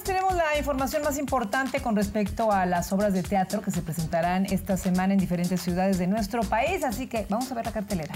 tenemos la información más importante con respecto a las obras de teatro que se presentarán esta semana en diferentes ciudades de nuestro país, así que vamos a ver la cartelera.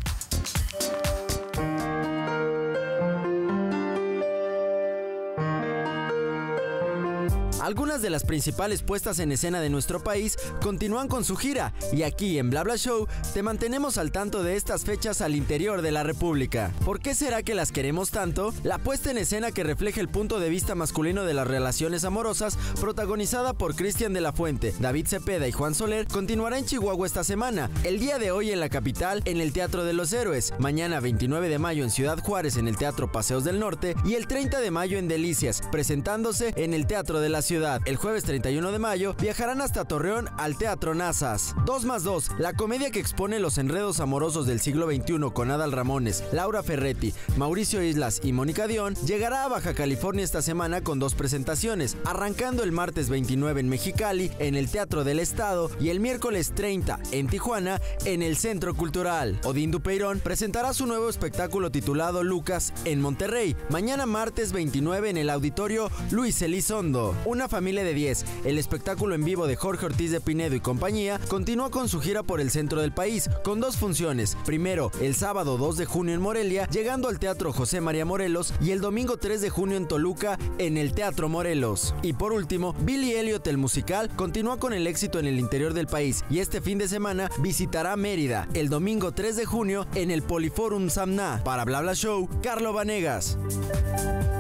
Algunas de las principales puestas en escena de nuestro país continúan con su gira y aquí en Bla Bla Show te mantenemos al tanto de estas fechas al interior de la República. ¿Por qué será que las queremos tanto? La puesta en escena que refleja el punto de vista masculino de las relaciones amorosas, protagonizada por Cristian de la Fuente, David Cepeda y Juan Soler, continuará en Chihuahua esta semana. El día de hoy en la capital, en el Teatro de los Héroes, mañana 29 de mayo en Ciudad Juárez en el Teatro Paseos del Norte y el 30 de mayo en Delicias, presentándose en el Teatro de la Ciudad. El jueves 31 de mayo viajarán hasta Torreón al Teatro Nazas. 2+2, la comedia que expone los enredos amorosos del siglo XXI con Adal Ramones, Laura Ferretti, Mauricio Islas y Mónica Dion, llegará a Baja California esta semana con 2 presentaciones, arrancando el martes 29 en Mexicali, en el Teatro del Estado, y el miércoles 30 en Tijuana, en el Centro Cultural. Odín Dupeirón presentará su nuevo espectáculo titulado Lucas en Monterrey, mañana martes 29 en el Auditorio Luis Elizondo. Una familia de 10, el espectáculo en vivo de Jorge Ortiz de Pinedo y compañía, continúa con su gira por el centro del país, con 2 funciones. Primero, el sábado 2 de junio en Morelia, llegando al Teatro José María Morelos, y el domingo 3 de junio en Toluca, en el Teatro Morelos. Y por último, Billy Elliot el musical continúa con el éxito en el interior del país, y este fin de semana visitará Mérida, el domingo 3 de junio en el Poliforum Samná. Para Bla Bla Show, Carlo Vanegas.